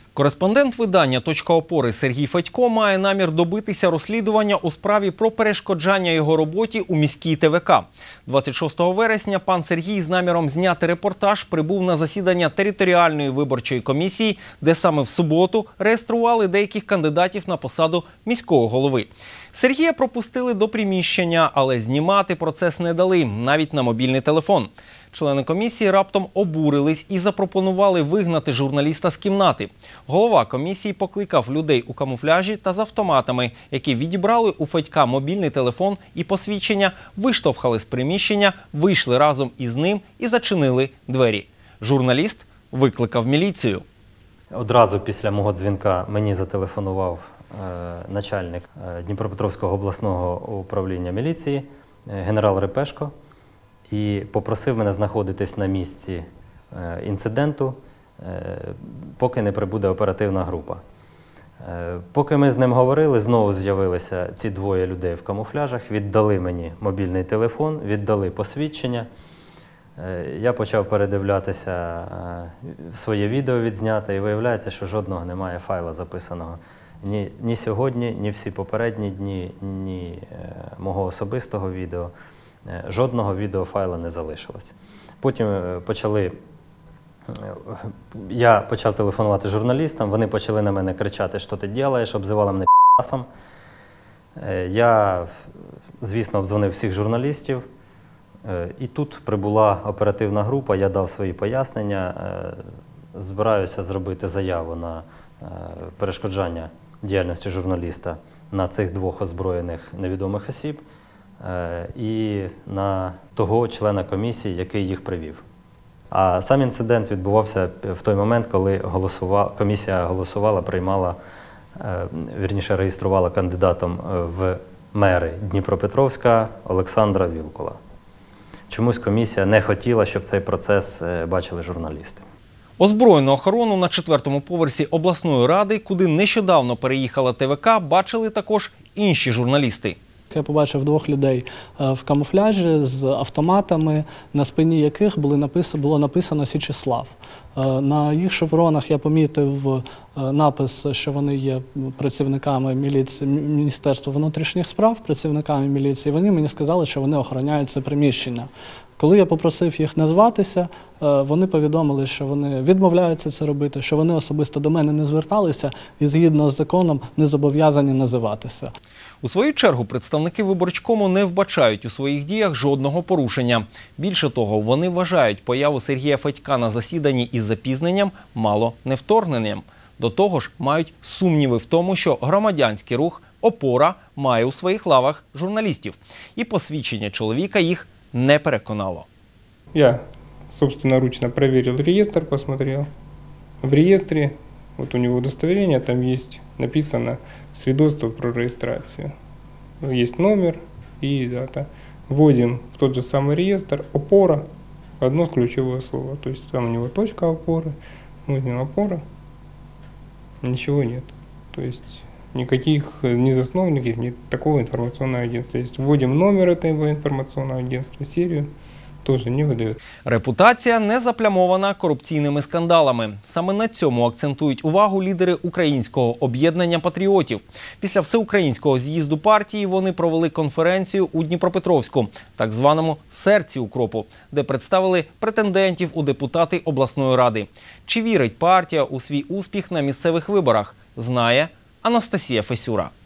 Кореспондент видання «Точка опори» Сергій Федько має намір добитися розслідування у справі про перешкоджання його роботі у міській ТВК. 26 вересня пан Сергій з наміром зняти репортаж прибув на засідання територіальної виборчої комісії, де саме в суботу реєстрували деяких кандидатів на посаду міського голови. Сергія пропустили до приміщення, але знімати процес не дали, навіть на мобільний телефон. Члени комісії раптом обурились і запропонували вигнати журналіста з кімнати. Голова комісії покликав людей у камуфляжі та з автоматами, які відібрали у Федька мобільний телефон і посвідчення, виштовхали з приміщення, вийшли разом із ним і зачинили двері. Журналіст викликав міліцію. Одразу після мого дзвінка мені зателефонував начальник Дніпропетровського обласного управління міліції, генерал Репешко, і попросив мене знаходитись на місці інциденту, поки не прибуде оперативна група. Поки ми з ним говорили, знову з'явилися ці двоє людей в камуфляжах, віддали мені мобільний телефон, віддали посвідчення. Я почав передивлятися своє відео відзняте, і виявляється, що жодного немає файла записаного. Ні сьогодні, ні всі попередні дні, ні мого особистого відео. Жодного відеофайла не залишилось. Потім я почав телефонувати журналістам, вони почали на мене кричати, що ти робиш, обзивали мене п***сом. Я, звісно, обдзвонив всіх журналістів. І тут прибула оперативна група, я дав свої пояснення, збираюся зробити заяву на перешкоджання діяльності журналіста на цих двох озброєних невідомих осіб і на того члена комісії, який їх привів. А сам інцидент відбувався в той момент, коли комісія голосувала, приймала, вірніше реєструвала кандидатом в мери Дніпропетровська Олександра Вілкула. Чомусь комісія не хотіла, щоб цей процес бачили журналісти. Озброєну охорону на 4-му поверсі обласної ради, куди нещодавно переїхала ТВК, бачили також інші журналісти. Я побачив двох людей в камуфляжі з автоматами, на спині яких було написано «Січеслав». На їх шевронах я помітив напис, що вони є працівниками міліції, Міністерства внутрішніх справ, працівниками міліції. Вони мені сказали, що вони охороняють це приміщення. Коли я попросив їх назватися, вони повідомили, що вони відмовляються це робити, що вони особисто до мене не зверталися і згідно з законом не зобов'язані називатися. У свою чергу представники виборчкому не вбачають у своїх діях жодного порушення. Більше того, вони вважають появу Сергія Федька на засіданні із запізненням мало не вторгненням. До того ж, мають сумніви в тому, що громадянський рух «Опора» має у своїх лавах журналістів. І посвідчення чоловіка їх не переконало. Я собственноручно проверил реестр, посмотрел. В реестре, вот у него удостоверение, там есть написано свидетельство про регистрацию. Есть номер и дата. Вводим в тот же самый реестр «Опора», одно ключевое слово. То есть там у него точка опоры, вводим «Опора», ничего нет. То есть никаких ни засновников, ни такого информационного агентства. Есть вводим номер этого информационного агентства, серию, тоже не видають. Репутація не заплямована корупційними скандалами. Саме на цьому акцентують увагу лідери Українського об'єднання патріотів. Після всеукраїнського з'їзду партії вони провели конференцію у Дніпропетровську, так званому «Серці укропу», де представили претендентів у депутати обласної ради. Чи вірить партія у свій успіх на місцевих виборах, знає Анастасія Фесюра.